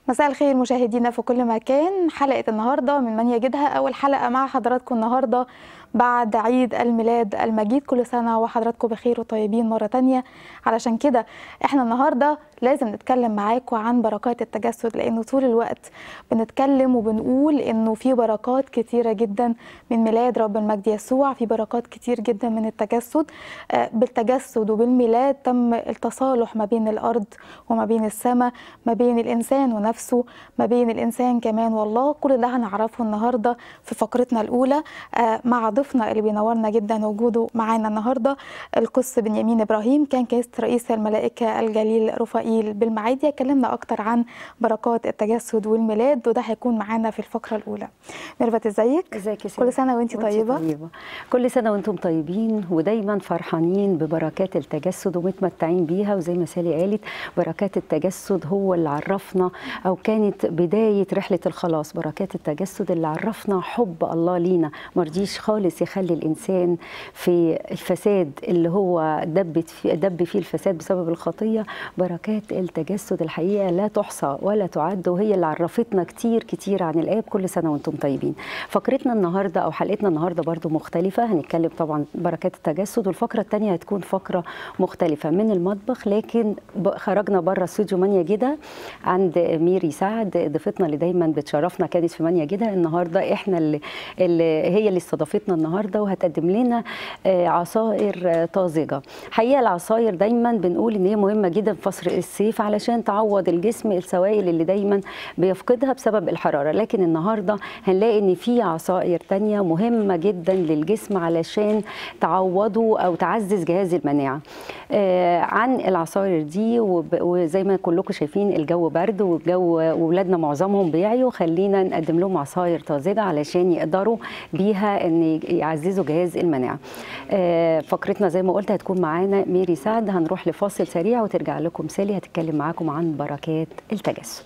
مساء الخير مشاهدينا في كل مكان. حلقة النهاردة من يجدها أول حلقة مع حضراتكم النهاردة بعد عيد الميلاد المجيد. كل سنة وحضراتكم بخير وطيبين مرة تانية. علشان كده احنا النهاردة لازم نتكلم معاكم عن بركات التجسد، لأنه طول الوقت بنتكلم وبنقول إنه في بركات كتيرة جدا من ميلاد رب المجد يسوع، في بركات كتير جدا من التجسد. بالتجسد وبالميلاد تم التصالح ما بين الأرض وما بين السماء، ما بين الإنسان ونفسه، ما بين الإنسان كمان والله. كل ده هنعرفه النهاردة في فقرتنا الأولى مع ضيفنا اللي بينورنا جدا وجوده معانا النهاردة، القس بنيامين إبراهيم، كان كيست رئيس الملائكة الجليل رفائيل بالمعادي. كلمنا أكتر عن بركات التجسد والميلاد، وده هيكون معانا في الفقرة الأولى. ميرفت ازيك؟ ازيك يا سيدي؟ كل سنة وانتي طيبة. كل سنة وانتم طيبين ودايما فرحانين ببركات التجسد ومتمتعين بيها. وزي ما سالي قالت، بركات التجسد هو اللي عرفنا، أو كانت بداية رحلة الخلاص. بركات التجسد اللي عرفنا حب الله لينا، مرضيش خالص يخلي الإنسان في الفساد اللي هو دب فيه الفساد بسبب الخطية. بركات التجسد الحقيقة لا تحصى ولا تعد، وهي اللي عرفتنا كتير كتير عن الآب. كل سنة وانتم طيبين. فقرتنا النهاردة أو حلقتنا النهاردة برضو مختلفة، هنتكلم طبعا بركات التجسد، والفقرة الثانية هتكون فقرة مختلفة من المطبخ، لكن خرجنا بره استوديو من يجدها عند ميري سعد ضيفتنا اللي دايما بتشرفنا، كانت في من يجدها. النهارده احنا هي اللي استضافتنا النهارده، وهتقدم لنا عصائر طازجه. حقيقه العصاير دايما بنقول ان هي مهمه جدا في فصل الصيف علشان تعوض الجسم السوائل اللي دايما بيفقدها بسبب الحراره، لكن النهارده هنلاقي ان في عصائر تانية مهمه جدا للجسم علشان تعوضه او تعزز جهاز المناعه. عن العصائر دي، وزي ما كلكم شايفين الجو برد وولادنا معظمهم بيعيوا، خلينا نقدم لهم عصاير طازجه علشان يقدروا بيها ان يعززوا جهاز المناعه. فقرتنا زي ما قلت هتكون معانا ميري سعد. هنروح لفاصل سريع وترجع لكم سالي هتتكلم معاكم عن بركات التجسد.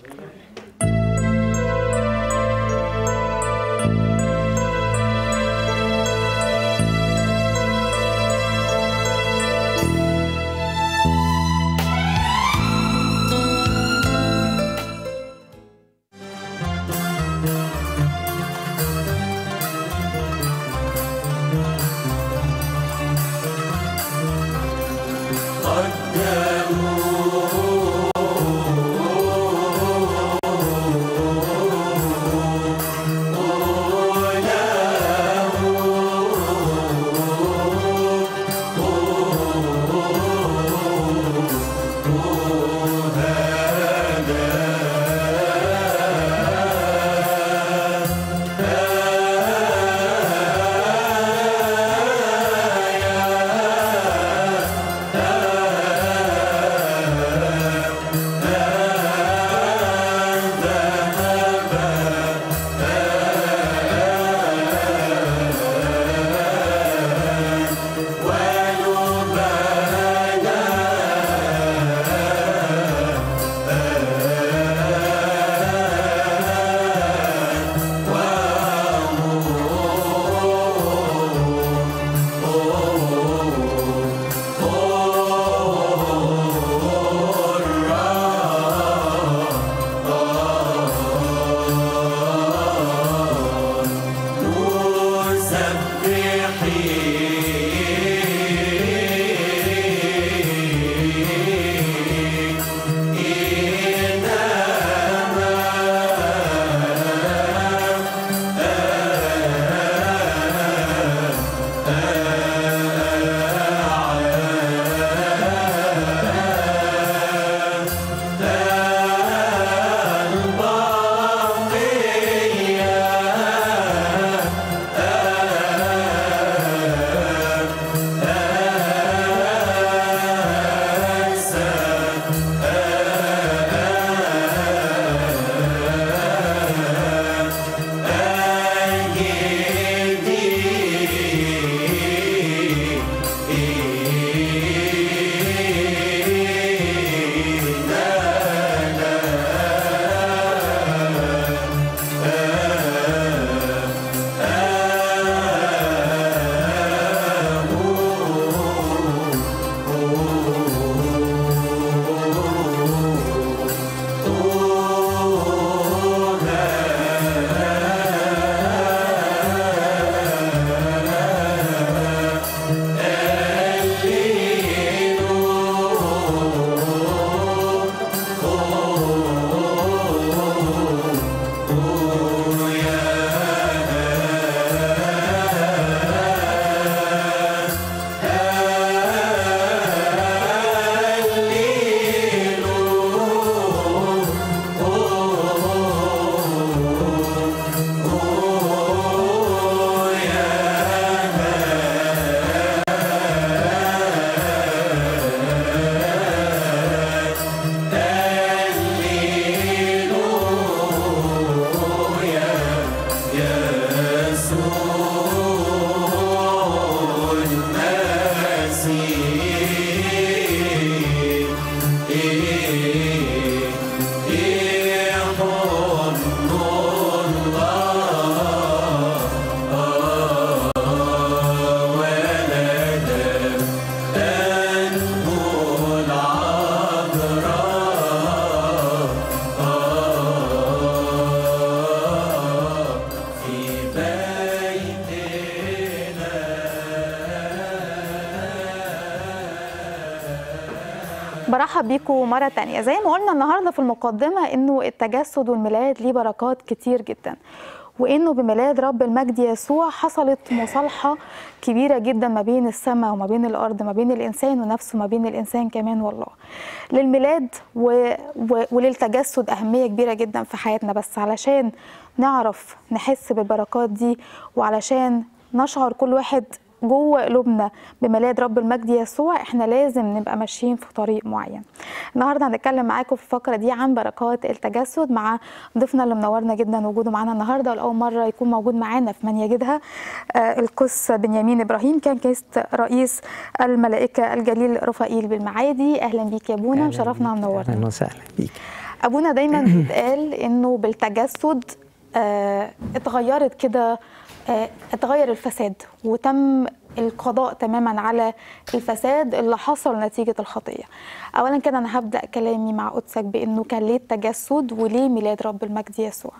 برحب بيكم مرة تانية. زي ما قلنا النهاردة في المقدمة إنه التجسد والميلاد ليه بركات كتير جدا، وإنه بميلاد رب المجد يسوع حصلت مصالحة كبيرة جدا ما بين السماء وما بين الأرض، ما بين الإنسان ونفسه، ما بين الإنسان كمان والله. للميلاد وللتجسد أهمية كبيرة جدا في حياتنا، بس علشان نعرف نحس بالبركات دي وعلشان نشعر كل واحد جوه قلوبنا بميلاد رب المجد يسوع، احنا لازم نبقى ماشيين في طريق معين. النهارده هنتكلم معاكم في الفقره دي عن بركات التجسد مع ضيفنا اللي منورنا جدا وجوده معانا النهارده، ولاول مره يكون موجود معانا في من يجدها القس بنيامين ابراهيم، كان كيست رئيس الملائكه الجليل رفائيل بالمعادي. اهلا بيك يا ابونا، مشرفنا ومنورنا. اهلا وسهلا بيك. ابونا دايما بيتقال انه بالتجسد اتغيرت كده، اتغير الفساد وتم القضاء تماما على الفساد اللي حصل نتيجة الخطية. أولا كده أنا هبدأ كلامي مع قدسك بأنه كان ليه التجسد وليه ميلاد رب المجد يسوع.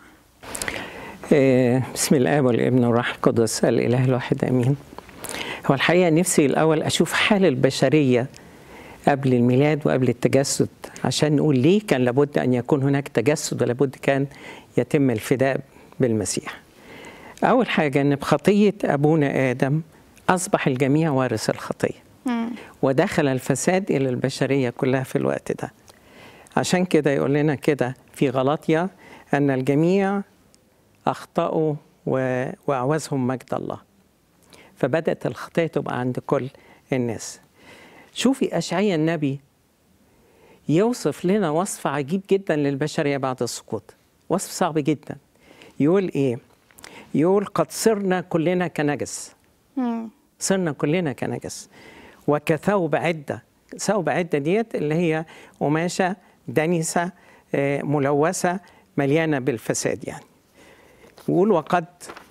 بسم الله والابن والروح القدس الإله الواحد آمين. هو الحقيقة نفسي الأول أشوف حال البشرية قبل الميلاد وقبل التجسد، عشان نقول ليه كان لابد أن يكون هناك تجسد ولابد كان يتم الفداء بالمسيح. أول حاجة أن بخطية أبونا آدم أصبح الجميع وارث الخطية، ودخل الفساد إلى البشرية كلها في الوقت ده. عشان كده يقول لنا كده في غلاطيا أن الجميع أخطأوا وأعوزهم مجد الله، فبدأت الخطية تبقى عند كل الناس. شوفي أشعياء النبي يوصف لنا وصف عجيب جدا للبشرية بعد السقوط، وصف صعب جدا. يقول إيه؟ يقول قد صرنا كلنا كنجس. صرنا كلنا كنجس وكثوب عدة. ثوب عدة ديت اللي هي قماشة دنسة ملوثة مليانة بالفساد يعني. ويقول وقد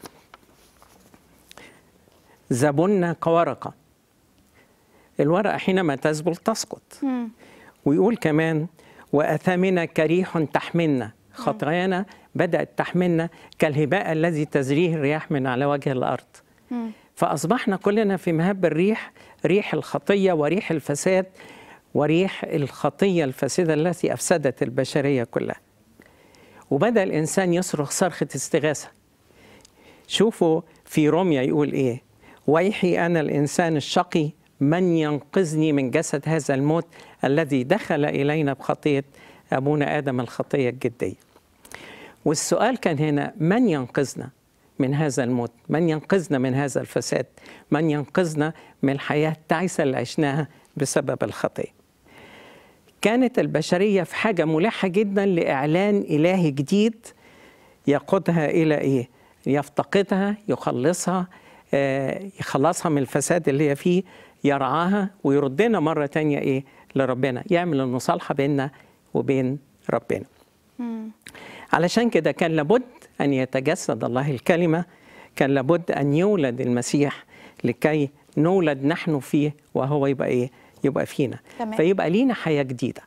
زبنا كورقة. الورقة حينما تزبل تسقط. ويقول كمان وأثامنا كريح تحملنا. خطايانا بدأت تحملنا كالهباء الذي تزريه الرياح من على وجه الأرض. فأصبحنا كلنا في مهب الريح، ريح الخطية وريح الفساد وريح الخطية الفاسدة التي أفسدت البشرية كلها. وبدأ الإنسان يصرخ صرخة استغاثة. شوفوا في روميا يقول إيه؟ ويحي أنا الإنسان الشقي من ينقذني من جسد هذا الموت الذي دخل إلينا بخطية أبونا آدم، الخطية الجدية. والسؤال كان هنا من ينقذنا من هذا الموت؟ من ينقذنا من هذا الفساد؟ من ينقذنا من الحياة التعيسة اللي عشناها بسبب الخطية؟ كانت البشرية في حاجة ملحة جدا لإعلان إلهي جديد يقودها إلى إيه؟ يفتقدها، يخلصها، يخلصها من الفساد اللي هي فيه، يرعاها ويردنا مرة تانية إيه؟ لربنا، يعمل المصالحة بيننا وبين ربنا. علشان كده كان لابد أن يتجسد الله الكلمة، كان لابد أن يولد المسيح لكي نولد نحن فيه وهو يبقى إيه؟ يبقى فينا. تمام. فيبقى لينا حياة جديدة.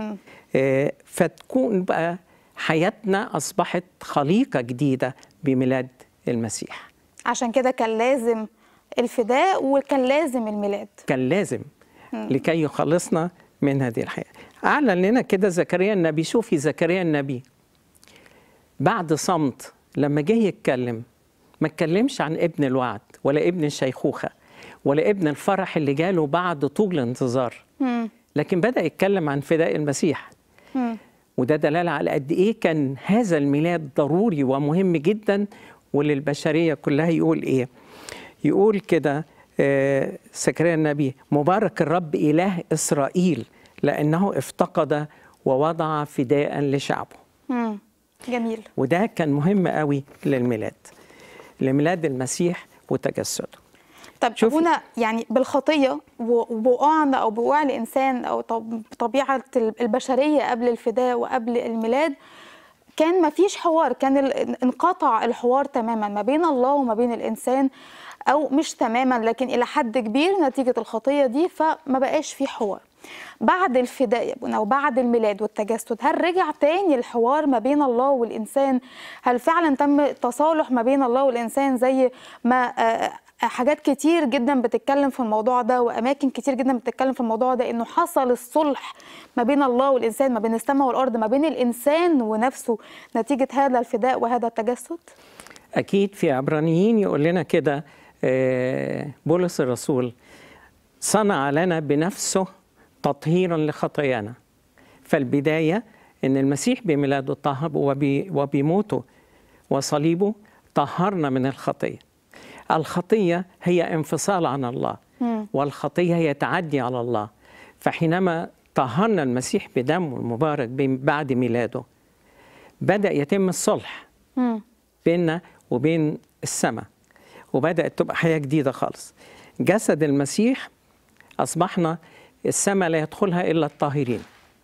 فتكون بقى حياتنا أصبحت خليقة جديدة بميلاد المسيح. عشان كده كان لازم الفداء وكان لازم الميلاد. كان لازم لكي يخلصنا من هذه الحياة. أعلن لنا كده زكريا النبي. شوفي زكريا النبي بعد صمت لما جه يتكلم ما اتكلمش عن ابن الوعد ولا ابن الشيخوخة ولا ابن الفرح اللي جاله بعد طول انتظار، لكن بدأ يتكلم عن فداء المسيح. وده دلالة على قد إيه كان هذا الميلاد ضروري ومهم جدا وللبشرية كلها. يقول إيه؟ يقول كده زكريا النبي مبارك الرب إله إسرائيل لأنه افتقد ووضع فداء لشعبه. جميل. وده كان مهم قوي لميلاد المسيح وتجسده. طب هنا يعني بالخطية وبوقعنا أو بوقوع الإنسان أو طبيعة البشرية قبل الفداء وقبل الميلاد كان ما فيش حوار، كان انقطع الحوار تماما ما بين الله وما بين الإنسان، أو مش تماما لكن إلى حد كبير نتيجة الخطية دي، فما بقاش في حوار. بعد الفداء يا ابونا وبعد الميلاد والتجسد هل رجع تاني الحوار ما بين الله والإنسان؟ هل فعلا تم تصالح ما بين الله والإنسان زي ما حاجات كتير جدا بتتكلم في الموضوع ده، واماكن كتير جدا بتتكلم في الموضوع ده، انه حصل الصلح ما بين الله والانسان، ما بين السماء والارض، ما بين الانسان ونفسه نتيجه هذا الفداء وهذا التجسد. اكيد في عبرانيين يقول لنا كده بولس الرسول: صنع لنا بنفسه تطهيرا لخطايانا. فالبدايه ان المسيح بميلاده طهر، وبموته وصليبه طهرنا من الخطيه. الخطيه هي انفصال عن الله، والخطيه هي تعدي على الله. فحينما طهرنا المسيح بدمه المبارك بعد ميلاده، بدأ يتم الصلح بيننا وبين السماء، وبدأت تبقى حياة جديدة خالص. جسد المسيح أصبحنا السماء لا يدخلها إلا الطاهرين.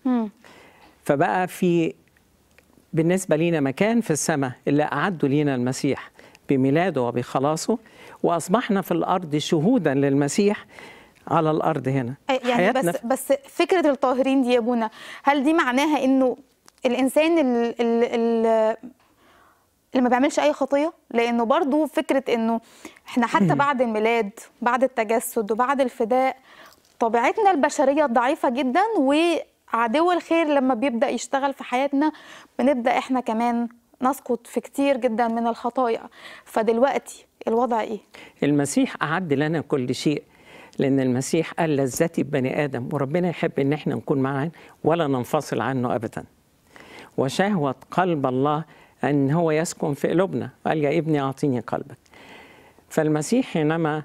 فبقى في بالنسبة لينا مكان في السماء اللي أعدوا لينا المسيح بميلاده وبخلاصه، وأصبحنا في الأرض شهودا للمسيح على الأرض هنا. يعني بس فكرة الطاهرين دي يا ابونا، هل دي معناها إنه الإنسان اللي ما بيعملش أي خطية؟ لأنه برضو فكرة إنه إحنا حتى بعد الميلاد، بعد التجسد وبعد الفداء، طبيعتنا البشرية ضعيفة جدا، وعدو الخير لما بيبدأ يشتغل في حياتنا بنبدأ إحنا كمان نسقط في كتير جدا من الخطايا. فدلوقتي الوضع إيه؟ المسيح أعد لنا كل شيء، لأن المسيح قال لذتي ببني آدم، وربنا يحب إن احنا نكون معاه ولا ننفصل عنه أبدا. وشهوة قلب الله أن هو يسكن في قلوبنا، قال: يا ابني أعطيني قلبك. فالمسيح حينما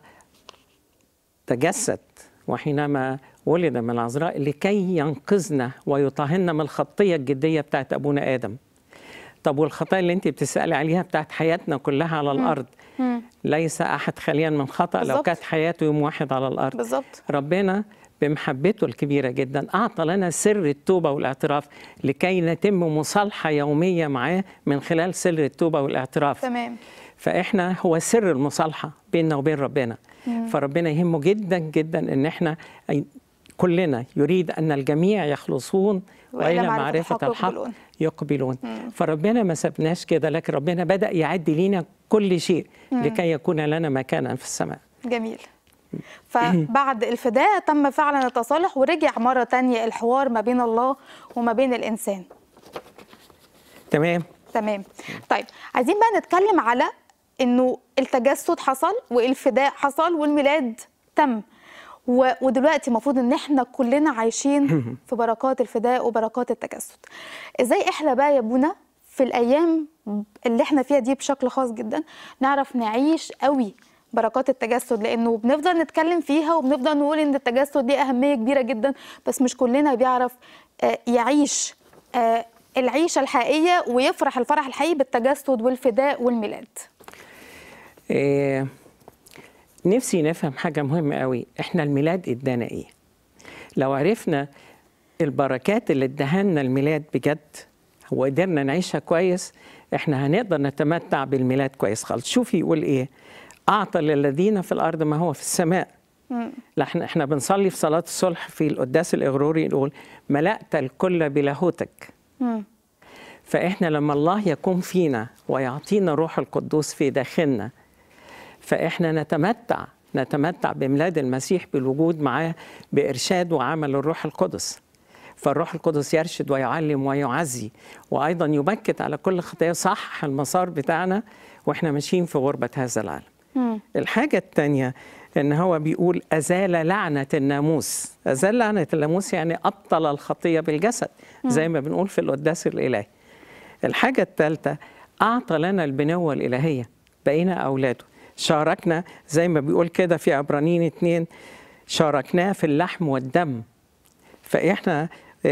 تجسد وحينما ولد من العذراء لكي ينقذنا ويطهرنا من الخطية الجدية بتاعت أبونا آدم. طب والخطايا اللي انت بتسألي عليها بتاعت حياتنا كلها على الأرض، ليس أحد خاليا من خطأ. لو كانت حياته يوم واحد على الأرض. بالظبط. ربنا بمحبته الكبيرة جدا أعطى لنا سر التوبة والاعتراف لكي نتم مصالحة يومية معاه من خلال سر التوبة والاعتراف. تمام. فإحنا هو سر المصالحة بيننا وبين ربنا. فربنا يهمه جدا جدا إن إحنا كلنا يريد أن الجميع يخلصون وإلى معرفة الحق يقبلون. فربنا ما سبناش كده، لكن ربنا بدأ يعد لينا كل شيء لكي يكون لنا مكانا في السماء. جميل. فبعد الفداء تم فعلا التصالح، ورجع مرة تانية الحوار ما بين الله وما بين الإنسان. تمام. طيب عايزين بقى نتكلم على إنه التجسد حصل والفداء حصل والميلاد تم، ودلوقتي المفروض ان احنا كلنا عايشين في بركات الفداء وبركات التجسد. ازاي احنا بقى يا ابونا في الايام اللي احنا فيها دي بشكل خاص جدا نعرف نعيش قوي بركات التجسد؟ لانه بنفضل نتكلم فيها وبنفضل نقول ان التجسد دي اهمية كبيرة جدا، بس مش كلنا بيعرف يعيش العيشة الحقيقية ويفرح الفرح الحقيقي بالتجسد والفداء والميلاد. نفسي نفهم حاجة مهمة قوي، احنا الميلاد ادانا ايه؟ لو عرفنا البركات اللي ادهالنا الميلاد بجد وقدرنا نعيشها كويس، احنا هنقدر نتمتع بالميلاد كويس خالص. شوفي يقول ايه: اعطى للذين في الارض ما هو في السماء. احنا بنصلي في صلاة الصلح في القداس الاغروري نقول: ملأت الكل بلاهوتك. فاحنا لما الله يكون فينا ويعطينا روح القدوس في داخلنا، فإحنا نتمتع بميلاد المسيح بالوجود معاه بإرشاد وعمل الروح القدس. فالروح القدس يرشد ويعلم ويعزي، وأيضا يبكت على كل خطية، صح المسار بتاعنا وإحنا ماشيين في غربة هذا العالم. الحاجة الثانية إن هو بيقول: أزال لعنة الناموس. أزال لعنة الناموس يعني أبطل الخطية بالجسد، زي ما بنقول في القداس الإلهي. الحاجة الثالثة: أعطى لنا البنوة الإلهية، بقينا أولاده. شاركنا زي ما بيقول كده في عبرانيين 2: شاركناه في اللحم والدم. فإحنا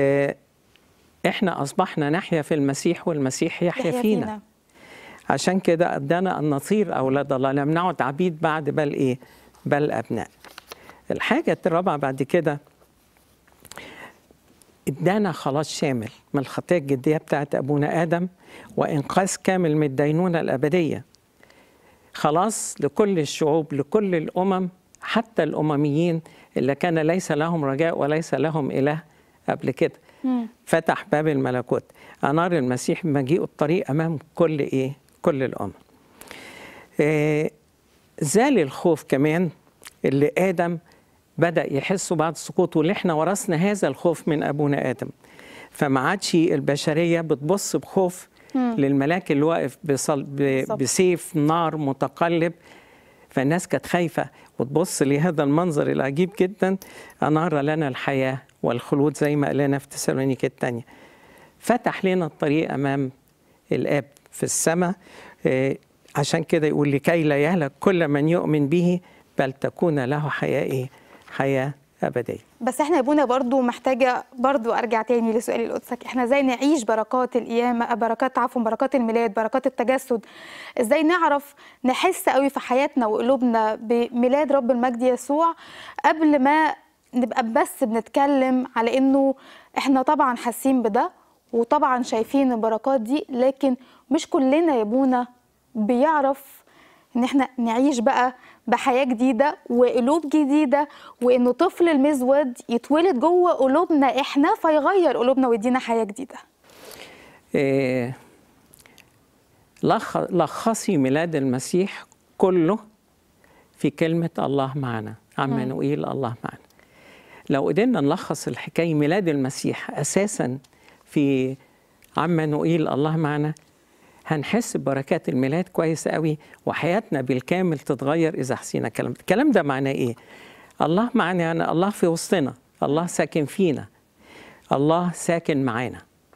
أصبحنا نحيا في المسيح والمسيح يحيا فينا. عشان كده أدانا أن نصير أولاد الله، لم نعد عبيد بعد بل إيه؟ بل أبناء. الحاجة الرابعة بعد كده ادانا خلاص شامل من الخطية الجدية بتاعت أبونا آدم، وإنقاذ كامل من الدينونة الأبدية. خلاص لكل الشعوب، لكل الأمم، حتى الأمميين اللي كان ليس لهم رجاء وليس لهم إله قبل كده. فتح باب الملكوت، أنار المسيح بمجيء الطريق أمام كل الأمم. زال الخوف كمان اللي آدم بدأ يحسه بعد سقوطه، واللي احنا ورثنا هذا الخوف من أبونا آدم. فما عادش البشرية بتبص بخوف للملاك اللي واقف بسيف نار متقلب. فالناس كانت خايفة وتبص لهذا المنظر العجيب جدا، أنار لنا الحياة والخلود زي ما قال لنا في تسالونيكي الثانية. فتح لنا الطريق أمام الآب في السماء. عشان كده يقول لكي لا يهلك كل من يؤمن به بل تكون له حياة حياة أبدية. بس احنا يا ابونا برضو محتاجة برضو أرجع تاني لسؤالي لقدسك، احنا ازاي نعيش بركات القيامة، بركات الميلاد، بركات التجسد؟ ازاي نعرف نحس قوي في حياتنا وقلوبنا بميلاد رب المجد يسوع قبل ما نبقى بس بنتكلم على انه احنا طبعا حاسين بده وطبعا شايفين البركات دي، لكن مش كلنا يا ابونا بيعرف ان احنا نعيش بقى بحياة جديدة وقلوب جديدة، وانه طفل المزود يتولد جوه قلوبنا احنا فيغير قلوبنا ويدينا حياة جديدة. لخصي ميلاد المسيح كله في كلمة الله معنا، عمانوئيل الله معنا. لو قدرنا نلخص الحكاية ميلاد المسيح أساسا في عمانوئيل الله معنا، هنحس ببركات الميلاد كويس قوي، وحياتنا بالكامل تتغير إذا حسينا الكلام ده معناه إيه؟ الله معنا يعني الله في وسطنا، الله ساكن فينا، الله ساكن معانا.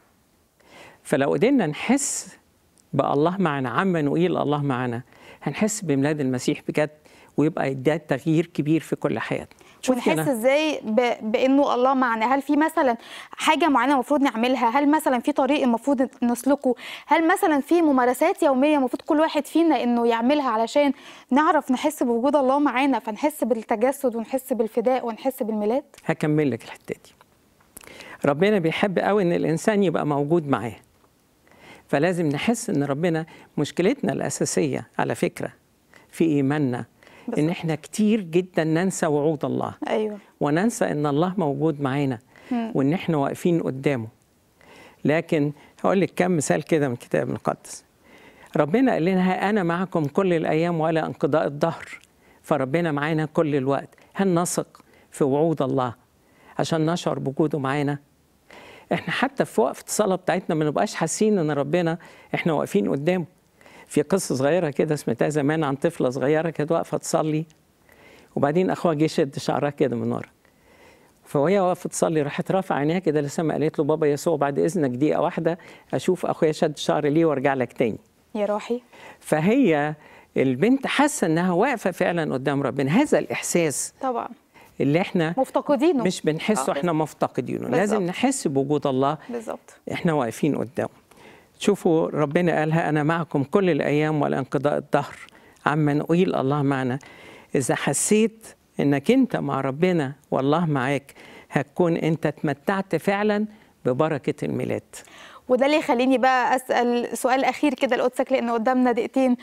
فلو قدرنا نحس بالله معنا، عمانوئيل الله معنا، هنحس بميلاد المسيح بجد، ويبقى ده تغيير كبير في كل حياتنا. ونحس ازاي بانه الله معنا؟ هل في مثلا حاجه معينه المفروض نعملها؟ هل مثلا في طريق المفروض نسلكه؟ هل مثلا في ممارسات يوميه المفروض كل واحد فينا انه يعملها علشان نعرف نحس بوجود الله معانا، فنحس بالتجسد ونحس بالفداء ونحس بالميلاد؟ هكمل لك الحته دي. ربنا بيحب قوي ان الانسان يبقى موجود معاه، فلازم نحس ان ربنا، مشكلتنا الاساسيه على فكره في ايماننا إن إحنا كتير جدا ننسى وعود الله. أيوة. وننسى إن الله موجود معانا وإن إحنا واقفين قدامه. لكن هقول لك كم مثال كده من الكتاب المقدس. ربنا قال لنا ها أنا معكم كل الأيام وإلى انقضاء الدهر. فربنا معانا كل الوقت. هل نثق في وعود الله عشان نشعر بوجوده معانا؟ إحنا حتى في وقفة الصلاة بتاعتنا ما نبقاش حاسين إن ربنا إحنا واقفين قدامه. في قصة صغيرة كده سمعتها زمان عن طفلة صغيرة كانت واقفة تصلي، وبعدين أخوها جه شد شعرها كده من ورا، فوهي واقفة تصلي راحت رافعة عينيها كده للسما، قالت له بابا يسوع بعد إذنك دقيقة واحدة أشوف أخويا شد شعري ليه وأرجع لك تاني. يا روحي. فهي البنت حاسة إنها واقفة فعلا قدام ربنا. هذا الإحساس طبعا اللي إحنا مفتقدينه، مش بنحسه، إحنا مفتقدينه. لازم نحس بوجود الله. بالظبط. إحنا واقفين قدامه. شوفوا ربنا قالها أنا معكم كل الأيام ولا انقضاء الدهر، عمانوئيل الله معنا. إذا حسيت إنك أنت مع ربنا والله معاك، هتكون أنت اتمتعت فعلا ببركة الميلاد. وده اللي يخليني بقى أسأل سؤال أخير كده لقدسك، لأن قدامنا دقيقتين.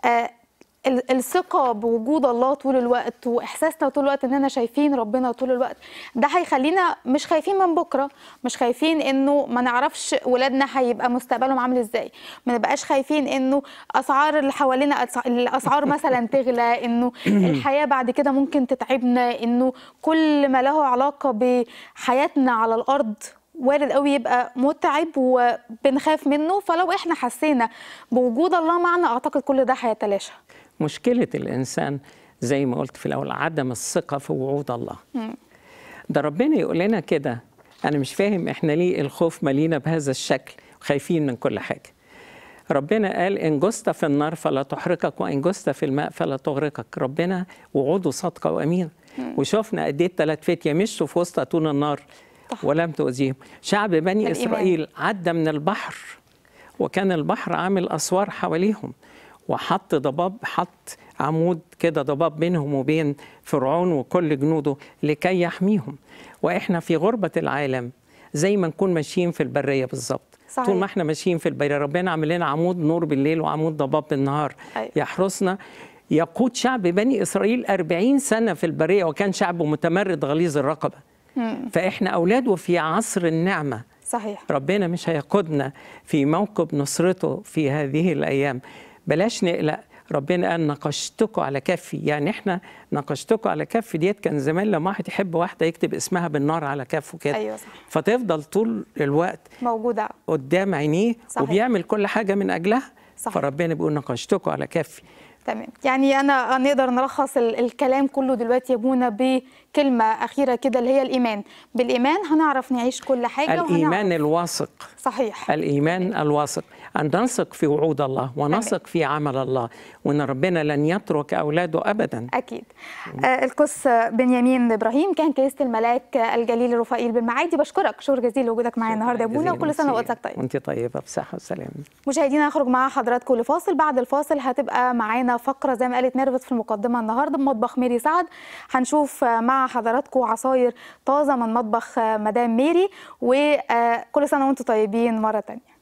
الثقة بوجود الله طول الوقت وإحساسنا طول الوقت إننا شايفين ربنا طول الوقت، ده هيخلينا مش خايفين من بكرة، مش خايفين إنه ما نعرفش ولادنا هيبقى مستقبلهم عامل إزاي، ما نبقاش خايفين إنه أسعار اللي حوالينا الأسعار مثلا تغلى، إنه الحياة بعد كده ممكن تتعبنا، إنه كل ما له علاقة بحياتنا على الأرض وارد قوي يبقى متعب وبنخاف منه. فلو احنا حسينا بوجود الله معنا اعتقد كل ده هيتلاشى. مشكلة الإنسان زي ما قلت في الأول عدم الثقة في وعود الله. ده ربنا يقول لنا كده. أنا مش فاهم إحنا ليه الخوف مالينا بهذا الشكل وخايفين من كل حاجة. ربنا قال إن جست في النار فلا تحرقك وإن جست في الماء فلا تغرقك. ربنا وعوده صادقة وأمينة. وشوفنا قد إيه ال3 فتية مشوا في وسط طول النار ولم تؤذيهم. شعب بني إسرائيل عدى من البحر وكان البحر عامل أسوار حواليهم، وحط ضباب، حط عمود كده ضباب بينهم وبين فرعون وكل جنوده لكي يحميهم. وإحنا في غربة العالم زي ما نكون ماشيين في البرية بالظبط. طول ما احنا ماشيين في البرية ربنا عامل لنا عمود نور بالليل وعمود ضباب بالنهار. أيوة. يحرسنا. يقود شعب بني إسرائيل 40 سنة في البرية، وكان شعب متمرد غليظ الرقبة. فإحنا أولاده في عصر النعمة. صحيح. ربنا مش هيقودنا في موكب نصرته في هذه الأيام. بلاش نقلق. ربنا قال نقشتكم على كفي، يعني احنا نقشتكم على كفي ديت كان زمان لما واحد يحب واحده يكتب اسمها بالنار على كفه كده. ايوه صح. فتفضل طول الوقت موجوده قدام عينيه، صحيح. وبيعمل كل حاجه من اجلها. صحيح. فربنا بيقول نقشتكم على كفي. تمام. يعني أنا نقدر نلخص الكلام كله دلوقتي يا ابونا بكلمة أخيرة كده اللي هي الإيمان. بالإيمان هنعرف نعيش كل حاجة. الإيمان الواثق. صحيح. الإيمان الواثق، أن نثق في وعود الله ونثق في عمل الله، وأن ربنا لن يترك أولاده أبدا. أكيد. القس بنيامين إبراهيم كان كنيسة الملاك الجليل رفائيل بالمعادي. بشكرك شكر جزيل لوجودك معايا النهارده يا ابونا، وكل سنة وقتك طيب. وأنت طيبة بصحة وسلامة. مشاهدينا هخرج مع حضراتكم لفاصل. بعد الفاصل هتبقى معانا فقرة زي ما قالت ميرفت في المقدمة النهارده بمطبخ ميري سعد. هنشوف مع حضراتكم عصاير طازة من مطبخ مدام ميري، وكل سنة وانتم طيبين مرة تانية.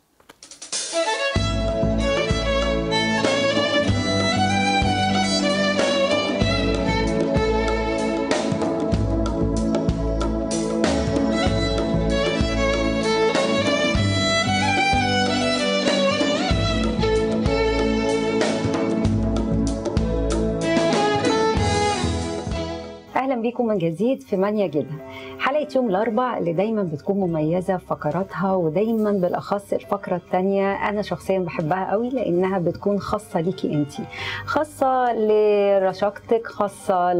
اهلا بيكم من جديد في من يجدها. حلقه يوم الاربعاء اللي دايما بتكون مميزه في فقراتها، ودايما بالاخص الفقره الثانيه انا شخصيا بحبها قوي لانها بتكون خاصه ليكي انت، خاصه لرشاقتك، خاصه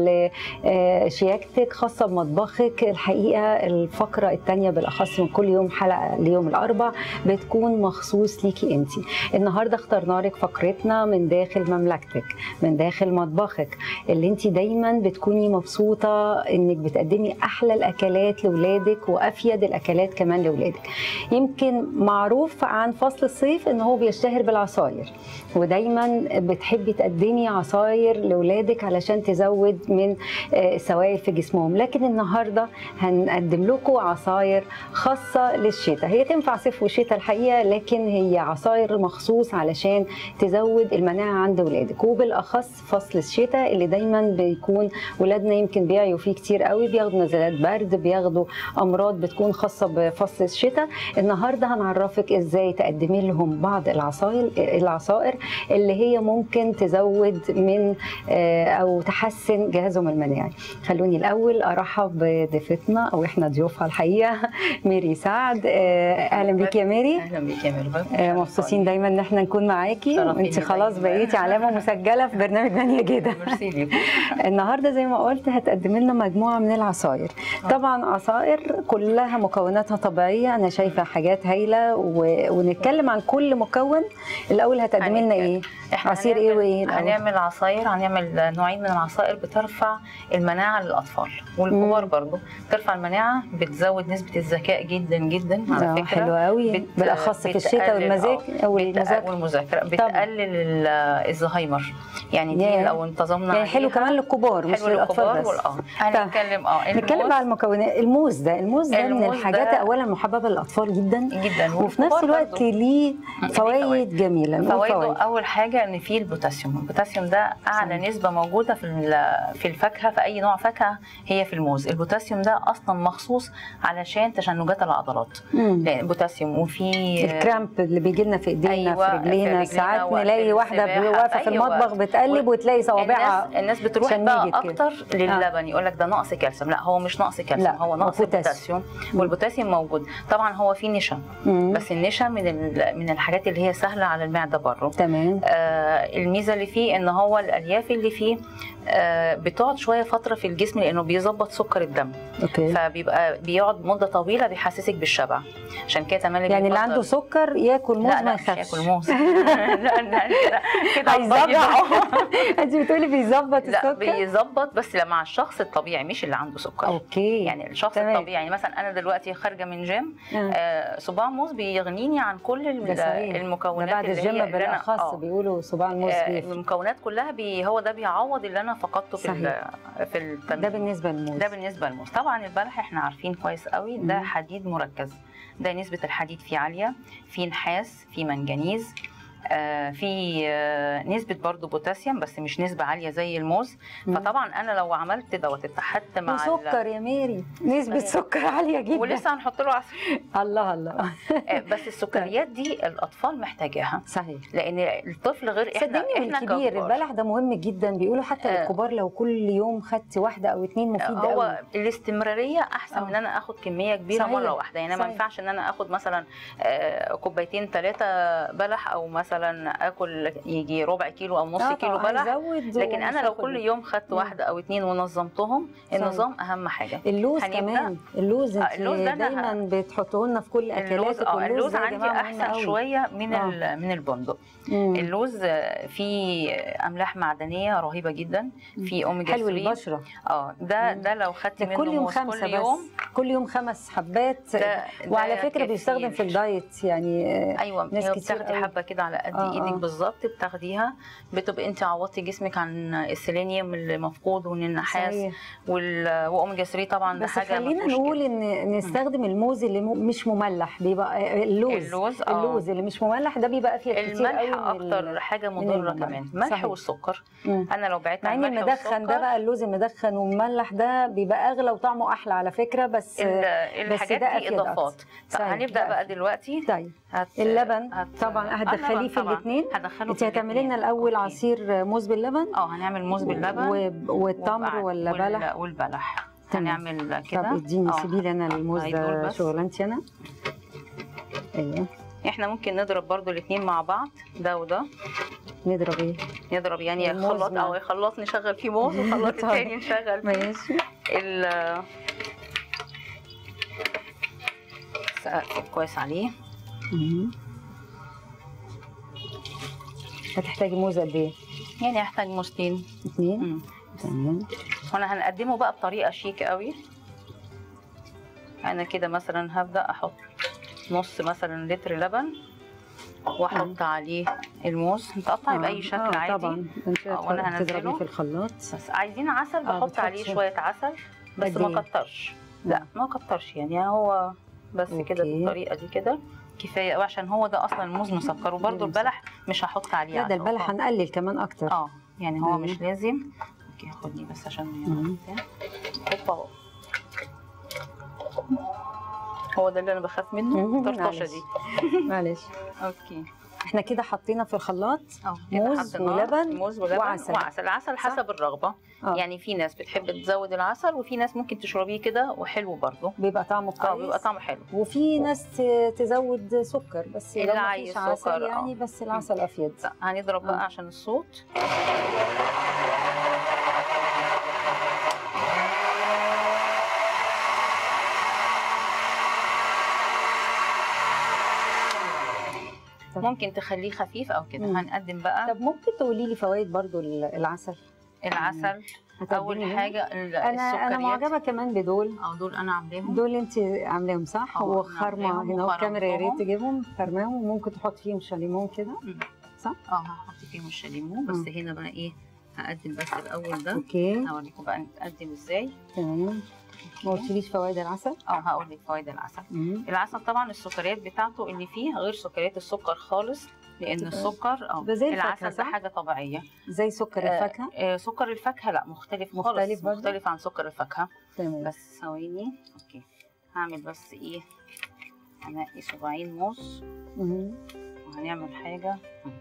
لشياكتك، خاصه بمطبخك. الحقيقه الفقره الثانيه بالاخص من كل يوم حلقه ليوم الاربعاء بتكون مخصوص ليكي انت. النهارده اخترنا لك فقرتنا من داخل مملكتك، من داخل مطبخك، اللي انت دايما بتكوني مبسوطه انك بتقدمي احلى الاكلات لاولادك وافيد الاكلات كمان لاولادك. يمكن معروف عن فصل الصيف ان هو بيشتهر بالعصاير، ودايما بتحبي تقدمي عصاير لاولادك علشان تزود من السوائل في جسمهم. لكن النهارده هنقدم لكم عصاير خاصه للشتاء. هي تنفع صيف وشتاء الحقيقه، لكن هي عصاير مخصوص علشان تزود المناعه عند اولادك، وبالاخص فصل الشتاء اللي دايما بيكون ولادنا يمكن بيعيوا فيه كتير قوي، بياخدوا نزلات برد، بياخدوا امراض بتكون خاصه بفصل الشتاء. النهارده هنعرفك ازاي تقدمي لهم بعض العصائر اللي هي ممكن تزود من او تحسن جهازهم المناعي. خلوني الاول ارحب بضيفتنا او احنا ضيوفها الحقيقه ميري سعد. اهلا بيكي يا ميري. اهلا بيكي يا ميرفت. مبسوطين دايما ان احنا نكون معاكي، وانت خلاص بقيتي علامه مسجله في برنامج من يجدها. ميرسي ليكي. النهارده زي ما قلت هتقدم لنا مجموعه من العصاير. طبعا عصائر كلها مكوناتها طبيعيه، انا شايفه حاجات هايله ونتكلم عن كل مكون. الاول هتقدمي لنا ايه؟ عصير ايه وايه؟ هنعمل عصاير، هنعمل نوعين من العصائر بترفع المناعه للاطفال والكبار برضو. بترفع المناعه، بتزود نسبه الذكاء جدا جدا على فكره. حلو قوي بالاخص في الشتاء والمذاكره. بتقلل الزهايمر، يعني دي لو انتظمنا يعني حلو كمان للكبار مش للاطفال بس. هنتكلم نتكلم على المكونات. الموز ده من الحاجات اولا محببه للاطفال جدا جدا، وفي نفس الوقت ليه فوائد جميله. فوائده اول حاجه ان فيه البوتاسيوم. البوتاسيوم ده اعلى نسبه موجوده في الفاكهه، في اي نوع فاكهه هي في الموز. البوتاسيوم ده اصلا مخصوص علشان تشنجات العضلات. البوتاسيوم وفي الكرامب اللي بيجي لنا في ايدينا في رجلينا، ساعات نلاقي واحده واقفه في المطبخ بتقلب وتلاقي صوابعها. الناس بتروح بقى اكتر للبن، يقول لك ده نقص كالسيوم. لا، هو مش نقص كالسيوم، هو نقص بوتاسيوم. والبوتاسيوم موجود طبعا. هو فيه نشا، بس النشا من الحاجات اللي هي سهله على المعده برضه. تمام. الميزه اللي فيه ان هو الالياف اللي فيه بتقعد شويه فتره في الجسم لانه بيظبط سكر الدم. أوكي. فبيبقى بيقعد مده طويله بيحسسك بالشبع. عشان كده تمام. يعني اللي عنده سكر ياكل موز ما يخافش. ياكل موز. لا كده هيظبط. انت بتقولي بيظبط السكر؟ لا بيظبط، بس مع الشخص الطبيعي مش اللي عنده سكر. اوكي. يعني الشخص الطبيعي، يعني مثلا انا دلوقتي خارجه من جيم، صباع موز بيغنيني عن كل المكونات بعد اللي الجيم هي بالاخص بيقولوا صباع الموز المكونات كلها هو ده بيعوض اللي انا فقدته في التمرين. ده بالنسبه للموز. ده بالنسبه للموز. طبعا البلح احنا عارفين كويس قوي ده حديد مركز، ده نسبه الحديد فيه عاليه، فيه نحاس، فيه منجنيز، في نسبه برضو بوتاسيوم بس مش نسبه عاليه زي الموز. فطبعا انا لو عملت دوت اتحدت مع وسكر يا ميري، نسبه سكر عاليه جدا، ولسه هنحط له عسل. الله الله. بس السكريات دي الاطفال محتاجاها صحيح، لان الطفل غير احنا الكبير. ككبار. البلح ده مهم جدا، بيقولوا حتى الكبار لو كل يوم خدت واحده او اتنين مفيد قوي. هو الاستمراريه احسن من ان انا اخد كميه كبيره مره واحده. يعني ما ينفعش ان انا اخد مثلا كوبايتين 3 بلح، او مثلا اكل يجي ربع كيلو او نص كيلو بلح. لكن انا لو كل يوم خدت واحده او اتنين ونظمتهم، النظام اهم حاجه. اللوز كمان، اللوز دايما بتحطوه لنا في كل اكلاتك. اللوز عندي احسن شويه من البندق. اللوز فيه املاح معدنيه رهيبه جدا، فيه اوميجا 3 حلو البشره. ده لو خدت منه كل يوم 5 كل يوم 5 حبات. وعلى فكره بيستخدم في الدايت يعني. ايوه، ناس كتير بتاخدي حبه كده على قد ايدك بالظبط، بتاخديها بتبقى انت عوضتي جسمك عن السيلينيوم اللي مفقود ومن النحاس واوميجا 3 طبعا. بس خلينا نقول ان نستخدم الموز اللي مش مملح. بيبقى اللوز اللي مش مملح ده بيبقى فيه كتير قوي الملح اكتر حاجه مضره كمان. الملح والسكر. انا لو بعدت عن الملح المدخن ده بقى، اللوز المدخن والمملح ده بيبقى اغلى وطعمه احلى على فكره. بس الحاجات دي اضافات. هنبدا بقى دلوقتي. طيب اللبن طبعا هتدخليه في الاثنين. انت هتعملي لنا الاول عصير موز باللبن. هنعمل موز باللبن والتمر ولا بلح؟ والبلح. هنعمل كده. طب اديني سيبي لي انا الموز ده، شغلانتي انا. ايوه، احنا ممكن نضرب برضو الاثنين مع بعض، ده وده. نضرب ايه؟ نضرب يعني خلاط او خلاط نشغل فيه موز، وخلاط الثاني نشغل فيه. ماشي. سقف كويس عليه. هتحتاجي موز قد ايه؟ يعني هحتاج موزتين 2. تمام. وانا هنقدمه بقى بطريقه شيك قوي. انا كده مثلا هبدا احط نص مثلا لتر لبن، واحط عليه الموز متقطع باي شكل عادي. طبعا وانا هنزله في الخلاط. بس عايزين عسل بحط عليه شويه عسل، بس ما كترش. لا ما كترش، يعني هو بس كده بالطريقه دي كده كفايه قوي، عشان هو ده اصلا الموز مسكر. وبرده البلح مش هحط عليه عسل. لا، ده البلح هنقلل كمان اكتر. يعني هو مش لازم. اوكي، هاخدني بس عشان هوبا. هو ده اللي انا بخاف منه، الطرطشه دي. معلش. اوكي، احنا كده حطينا في الخلاط موز ولبن وعسل. العسل حسب الرغبه. يعني في ناس بتحب تزود العسل، وفي ناس ممكن تشربيه كده وحلو برضه، بيبقى طعمه كويس. بيبقى طعمه حلو. وفي ناس تزود سكر، بس اللي عايز سكر يعني بس العسل افيد. هنضرب بقى عشان الصوت. ممكن تخليه خفيف او كده. هنقدم بقى. طب ممكن تقولي لي فوائد برضو العسل؟ اول حاجه انا معجبه كمان بدول. دول انا عاملاهم. دول انت عاملاهم صح؟ وخرمه هنا الكاميرا يا ريت تجيبهم خرماهم. ممكن تحط فيهم شاليمون كده صح؟ هحط فيهم الشاليمون. بس هنا بقى ايه، هقدم بس الاول ده. اوكي، هوريكم بقى نقدم ازاي. تمام. ما قلتليش فوائد العسل؟ هقول لك فوائد العسل. العسل طبعا السكريات بتاعته اللي فيه غير سكريات السكر خالص، لان السكر العسل ده حاجه طبيعيه زي سكر الفاكهه. سكر الفاكهه لا، مختلف خالص، مختلف عن سكر الفاكهه. تمام. بس ثواني. اوكي، هعمل بس ايه، هنقي صباعين موز. وهنعمل حاجه.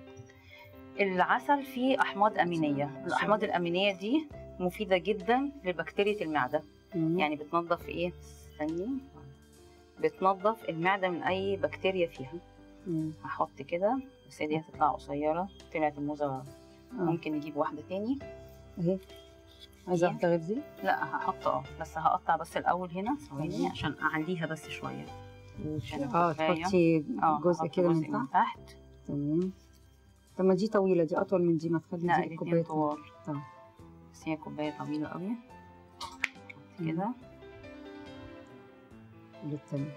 العسل فيه احماض امينيه. الاحماض الامينيه دي مفيده جدا لبكتيريا المعده. يعني بتنظف ايه، استني، بتنظف المعده من اي بكتيريا فيها. هحط كده، بس دي هتطلع قصيره. طلعت الموزه، ممكن نجيب واحده تاني اهي. عايزه واحده غير دي؟ لا هحط بس هقطع بس الاول هنا ثواني عشان اعليها بس شويه. تحطي جزء كده من تحت. تمام. طب ما دي طويله، دي اطول من دي، ما تخلي دي كوبايه طوال. بس هي كوبايه طويله قوي كده. للتانية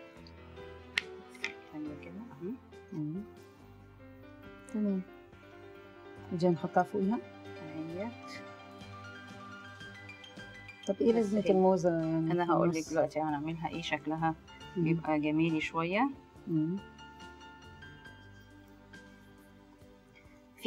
كده تمام. نجي نحطها فوقيها اهيت. طب ايه لازمه الموزه يعني؟ انا هقول لك دلوقتي هنعملها ايه شكلها. بيبقى جميلي شويه.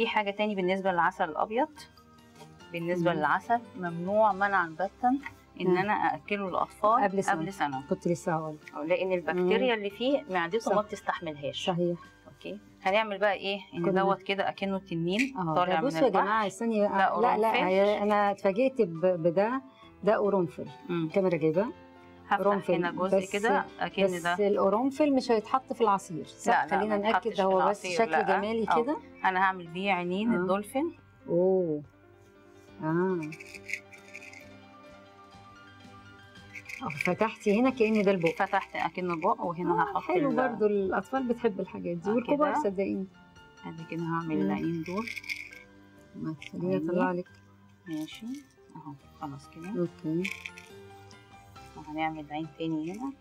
في حاجه تاني بالنسبه للعسل الابيض. بالنسبه للعسل ممنوع منعا باتا ان انا ااكله للاطفال قبل سنه. كنت لسه هقول لان البكتيريا اللي فيه معدته ما بتستحملهاش. صحيح. اوكي، هنعمل بقى ايه؟ ان دوت كده اكنه تنين طالع من بصوا يا جماعه استني. لا انا اتفاجئت بده. ده قرنفل. الكاميرا جايبه. هفتح هنا جزء كده اكن ده. بس القرنفل مش هيتحط في العصير، صح؟ خلينا ناكد، هو بس شكل جمالي كده. انا هعمل بيه عينين الدولفين. فتحتي هنا كأن ده البق. فتحت اكنه البق، وهنا هحط. حلو برضو، الاطفال بتحب الحاجات دي والكبار صدقيني. ادي كده هعمل العينين دول. ما تخليني اطلع لك. ماشي اهو، خلاص كده. اوكي، وهنعمل عين تاني هنا.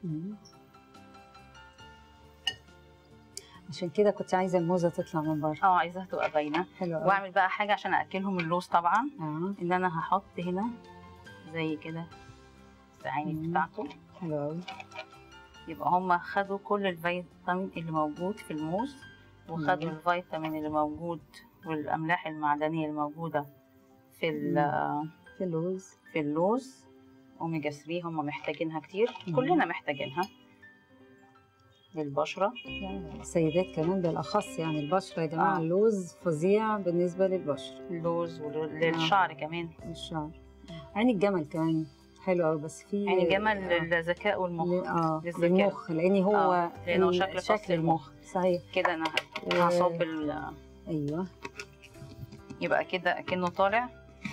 عشان كده كنت عايزه الموزه تطلع من بره. عايزاها تبقى باينه. حلو قوي. واعمل بقى حاجه عشان اكلهم اللوز طبعا. ان انا هحط هنا زي كده العين بتاعته. حلو قوي. يبقى هم خدوا كل الفيتامين اللي موجود في الموز، وخدوا الفيتامين اللي موجود والاملاح المعدنيه اللي موجوده في اللوز. اوميجا 3 هم محتاجينها كتير. كلنا محتاجينها للبشره، السيدات كمان بالاخص. يعني البشره يا جماعه اللوز فظيع بالنسبه للبشره. اللوز وللشعر كمان. الشعر. عين الجمل كمان حلو قوي، بس في عين الجمل للذكاء والمخ. للمخ، لان هو لانه شكل المخ. صحيح كده. انا هصب ايوه، يبقى كده اكنه طالع.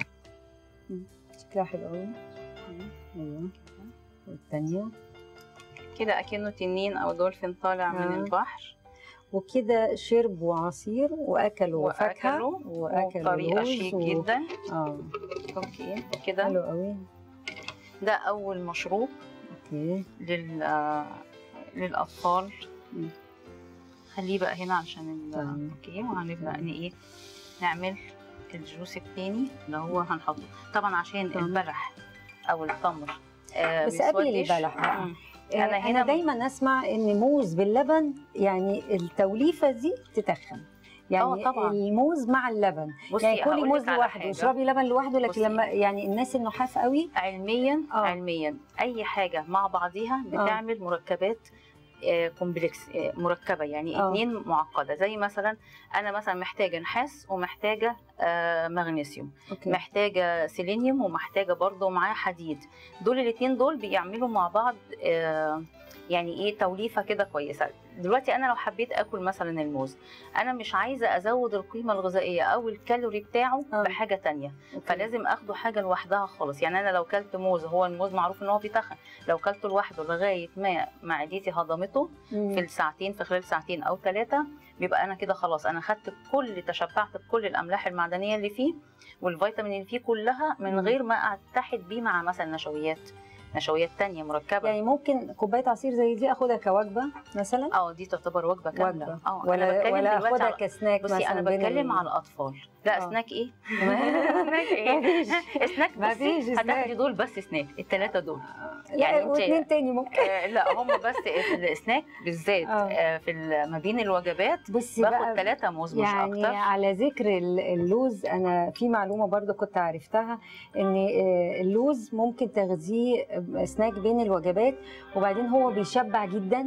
شكلها حلو قوي. ايوه، والثانيه كده اكنه تنين او دولفين طالع من البحر. وكده شربوا عصير واكلوا فاكهه واكلوا بطريقه شيك جدا. اوكي كده حلو قوي. ده اول مشروب. اوكي. للاطفال. خليه بقى هنا عشان اوكي. وهنبدا نعمل الجوس التاني اللي هو هنحطه طبعا عشان البلح او التمر. بس قبل البلح بقى، أنا دايما اسمع ان موز باللبن، يعني التوليفه دي تتخن. يعني طبعا الموز مع اللبن، يعني كلي موز لوحده واشربي لبن لوحده. لكن لما يعني الناس النحاف قوي علميا اي حاجه مع بعضيها بتعمل مركبات كومبلكس مركبه، يعني اتنين معقده. زي مثلا انا مثلا محتاجه نحاس ومحتاجه مغنيسيوم. محتاجه سيلينيوم ومحتاجه برضو معاه حديد. دول الاتنين دول بيعملوا مع بعض يعني توليفه كده كويسه. دلوقتي انا لو حبيت اكل مثلا الموز، انا مش عايزه ازود القيمه الغذائيه او الكالوري بتاعه بحاجه تانية. فلازم اخده حاجه لوحدها خالص. يعني انا لو كلت موز، هو الموز معروف ان هو بيتخن، لو كلته لوحده لغايه ما معدتي هضمته في خلال ساعتين او 3، بيبقى انا كده خلاص انا خدت تشبعت بكل الاملاح المعدنيه اللي فيه والفيتامين اللي فيه كلها، من غير ما اتحد بيه مع مثلا نشويات تانية مركبة. يعني ممكن كوباية عصير زي دي اخدها كوجبة مثلا؟ دي تعتبر وجبة كاملة. ولا اخدها كسناك مثلا؟ بصي انا بتكلم على الاطفال. لا سناك ايه؟ سناك ايه؟ سناك مفيش. هتاخدي دول بس سناك، ال3 دول. يعني واثنين تاني ممكن. لا هم بس السناك بالذات في ما بين الوجبات باخد 3 موز مش اكتر. يعني على ذكر اللوز، انا في معلومة برضو كنت عرفتها، ان اللوز ممكن تاخديه سناك بين الوجبات، وبعدين هو بيشبع جدا،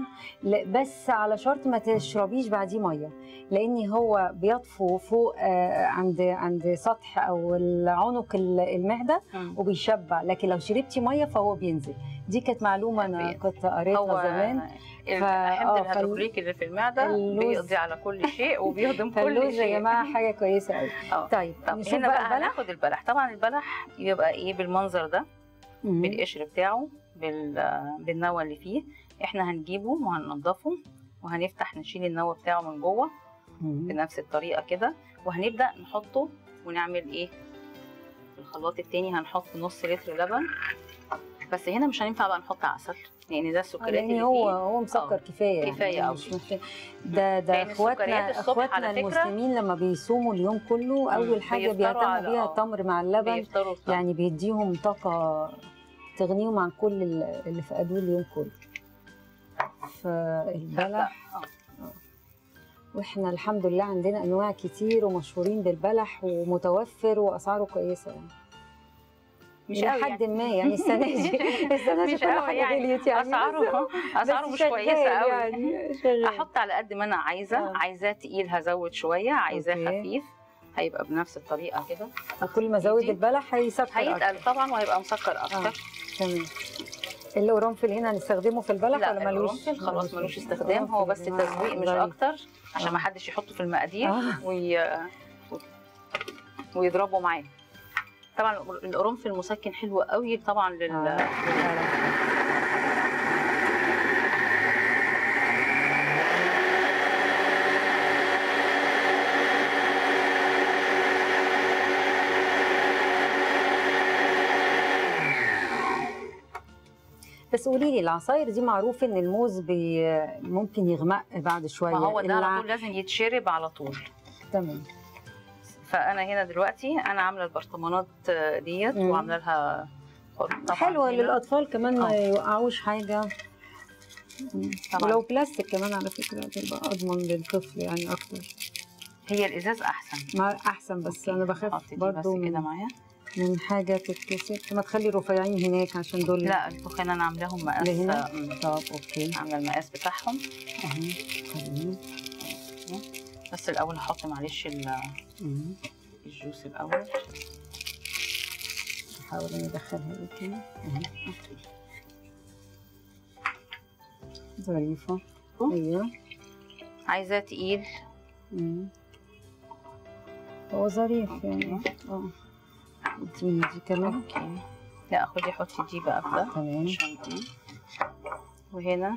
بس على شرط ما تشربيش بعديه ميه، لان هو بيطفو فوق عند سطح او عنق المعده وبيشبع. لكن لو شربتي ميه فهو بينزل. دي كانت معلومه انا كنت قريتها زمان. الحمض الهيدروكليكي اللي في المعده بيقضي على كل شيء وبيهضم كل شيء. يا جماعه حاجه كويسه قوي. طيب هنا بقى هناخد البلح. طبعا البلح يبقى بالمنظر ده، بالقشر بتاعه، بالنوى اللي فيه. احنا هنجيبه وهننضفه وهنفتح نشيل النوى بتاعه من جوه بنفس الطريقه كده، وهنبدا نحطه ونعمل في الخلاط التاني هنحط نص لتر لبن. بس هنا مش هينفع بقى نحط عسل، لان ده السكريات اللي فيه هو مسكر كفايه. كفايه قوي. ده اخواتنا المسلمين لما بيصوموا اليوم كله اول حاجه بيعتمدوا بيها التمر مع اللبن، يعني بيديهم طاقه تغنيهم عن كل اللي فقدوه اليوم كله. فالبلح واحنا الحمد لله عندنا انواع كتير ومشهورين بالبلح ومتوفر واسعاره كويسه يعني. مش قوي لحد ما يعني السنه دي مش كل قوي حاجه يعني غليت يعني اسعاره مش كويسه قوي يعني شغال. احط على قد ما انا عايزه. عايزاه تقيل هزود شويه، عايزاه خفيف هيبقى بنفس الطريقه كده. وكل ما ازود البلح هيتقل طبعا وهيبقى مسكر اكتر. تمام. القرنفل هنا هنستخدمه في البلح ولا ملوش؟ القرنفل خلاص ملوش استخدام، هو بس تزويق مش اكتر عشان ما حدش يحطه في المقادير ويضربه معاه. طبعا القرنفل مسكن حلو قوي طبعا بس قولي لي العصاير دي معروف ان الموز ممكن يغمق بعد شويه، ما هو ده على طول لازم يتشرب على طول. تمام. فانا هنا دلوقتي انا عامله البرطمانات ديت وعامله لها حلوه للاطفال كمان ما يوقعوش حاجه. ولو بلاستيك كمان على فكره تبقى اضمن للطفل يعني اكتر. هي الازاز احسن احسن، بس انا بخاف برضه كده معايا من حاجه تتكسر. ما تخلي رفيعين هناك عشان دول. لا التخان انا عاملاهم مقاس هنا. طب اوكي، عامله المقاس بتاعهم اهو. بس الاول هحط معلش الجوس الاول. احاول اني ادخلها كده ظريفه. ايوه عايزاه تقيل. هو ظريف يعني. اديني دي كمان. اوكي. لا خدي حطي دي بقى في ده. تمام. عشان دي. وهنا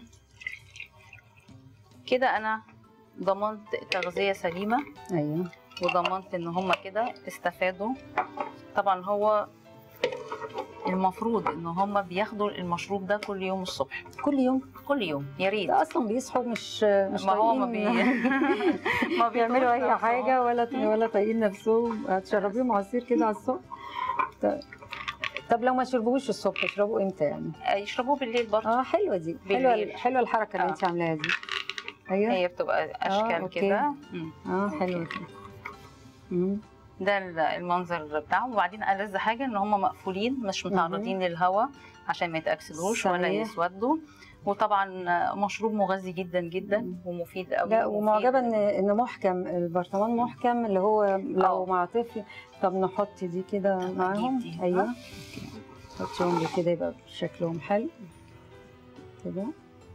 كده انا ضمنت تغذيه سليمه. ايوه. وضمنت ان هم كده استفادوا. طبعا هو المفروض ان هم بياخدوا المشروب ده كل يوم الصبح. كل يوم؟ كل يوم يا ريت. ده اصلا بيصحوا مش ما هو ما بيعملوا اي حاجه ولا طايقين نفسهم. هتشربيهم عصير كده على الصبح؟ طب لو ما شربوش الصبح يشربوا امتى يعني؟ يشربوه بالليل برضه. حلوه دي. حلوه الحركه اللي انت عاملاها دي. ايوه هي بتبقى اشكال كده. حلوه دي. ده المنظر بتاعهم. وبعدين ألذ حاجه ان هم مقفولين مش متعرضين للهواء عشان ما يتاكسدوش ولا يسودوا. وطبعا مشروب مغذي جدا جدا ومفيد قوي. لا ومعجبه ان محكم البرطمان محكم اللي هو لو مع طفل. طب نحط دي كده معاهم. ايوه نحطهم لي كده يبقى شكلهم حلو كده.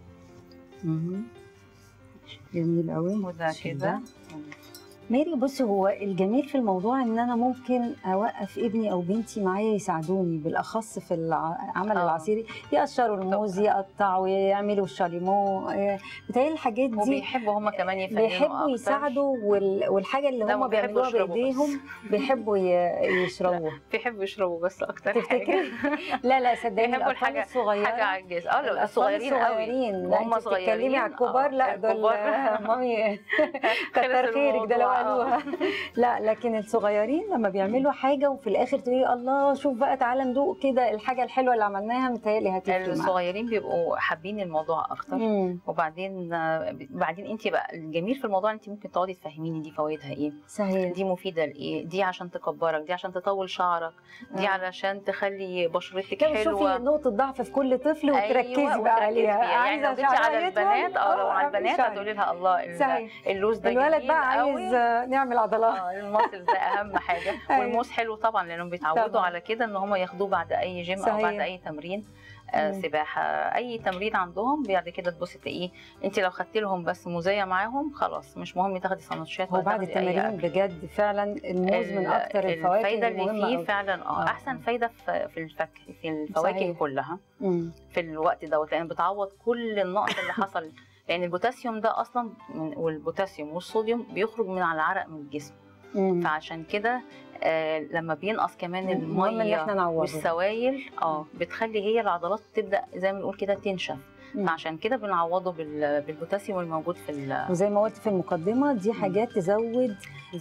جميل قوي. وده كده. ميري بصي، هو الجميل في الموضوع ان انا ممكن اوقف ابني او بنتي معايا يساعدوني، بالاخص في العمل العصيري. يقشروا الموز، يقطعوا، يعملوا الشاليمو. بتهيألي الحاجات دي وبيحبوا هم كمان يفننوا بيحبوا يساعدوا. والحاجه اللي هم بيعملوها بايديهم بيحبوا يشربوها. بيحبوا يشربوا بس اكتر. تفتكري؟ لا صدقني الاطفال الصغيره حاجه عجز. لا الصغيرين وهم صغيرين. تتكلمي على الكبار. لا دول مامي كتر خيرك ده لو قالوها. لا لكن الصغيرين لما بيعملوا حاجه وفي الاخر تقولي الله شوف بقى تعالى ندوق كده الحاجه الحلوه اللي عملناها، متهيألي هتفرق. الصغيرين بيبقوا حابين الموضوع اكتر. وبعدين انت بقى الجميل في الموضوع انت ممكن تقعدي تفهميني دي فوائدها ايه. صحيح. دي مفيده لايه، دي عشان تكبرك، دي عشان تطول شعرك، دي علشان تخلي بشرتك حلوه. شوفي نقطه ضعف في كل طفل وتركزي بقى عليها. يعني لو جيتي على البنات لو على البنات هتقولي لها الله اللوز ده الولد بقى عايز نعمل عضلات. الماسل ده اهم حاجه. والموز حلو طبعا لانهم بيتعودوا على كده ان هم ياخدوه بعد اي جيم او بعد اي تمرين سباحه، اي تمرين عندهم. بعد كده تبصي تلاقيه انت لو خدتي لهم بس موزيه معاهم خلاص مش مهم تاخدي سندوتشات. هو بعد التمرين بجد فعلا الموز من اكتر الفوائد اللي فيه فعلا. احسن فايده في الفواكه كلها في الوقت دوت، لان بتعوض كل النقص اللي حصل. لان البوتاسيوم ده اصلا والبوتاسيوم والصوديوم بيخرج من على العرق من الجسم. فعشان كده لما بينقص كمان الميه والسوائل بتخلي هي العضلات تبدا زي ما بنقول كده تنشف. فعشان كده بنعوضه بالبوتاسيوم الموجود في وزي ما قلت في المقدمه دي حاجات تزود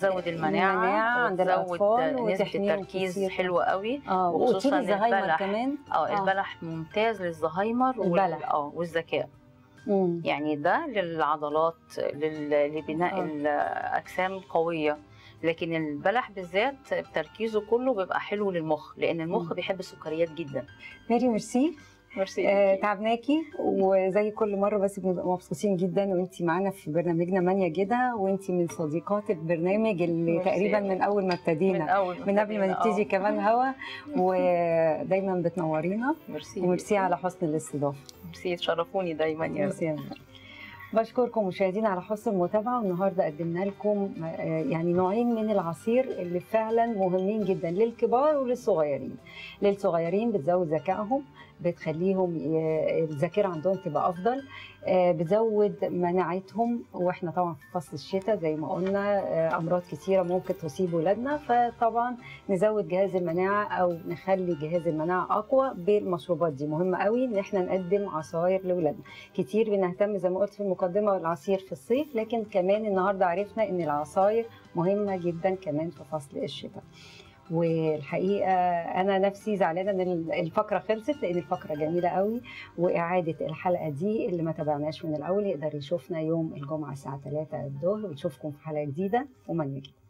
المناعه عند الاطفال نسبه التركيز حلوه قوي. وخصوصا الزهايمر كمان. البلح ممتاز للزهايمر والذكاء. يعني ده للعضلات، لبناء الاجسام قويه. لكن البلح بالذات تركيزه كله بيبقى حلو للمخ، لان المخ بيحب السكريات جدا. ميري ميرسي. تعبناكي وزي كل مره، بس بنبقى مبسوطين جدا وانتي معانا في برنامجنا من يجدها، وانتي من صديقات البرنامج اللي تقريبا من اول ما ابتدينا، من قبل ما نبتدي كمان هوا، ودايما بتنورينا. وميرسي على حسن الاستضافه. ميرسي، تشرفوني دايما يا رب. بشكركم مشاهدينا على حسن المتابعه، والنهارده قدمنا لكم يعني نوعين من العصير اللي فعلا مهمين جدا للكبار وللصغيرين. للصغيرين بتزود ذكائهم، بتخليهم الذاكره عندهم تبقى افضل، بتزود مناعتهم، واحنا طبعا في فصل الشتاء زي ما قلنا امراض كثيره ممكن تصيب ولادنا، فطبعا نزود جهاز المناعه او نخلي جهاز المناعه اقوى بالمشروبات دي. مهم قوي ان احنا نقدم عصاير لاولادنا. كتير بنهتم زي ما قلت في المقدمه بالعصير في الصيف، لكن كمان النهارده عرفنا ان العصاير مهمه جدا كمان في فصل الشتاء. والحقيقه انا نفسي زعلانه ان الفقره خلصت، لان الفقره جميله قوي. واعاده الحلقه دي اللي ما تابعناش من الاول يقدر يشوفنا يوم الجمعه الساعه 3 الظهر، ونشوفكم في حلقه جديده ومن يجي.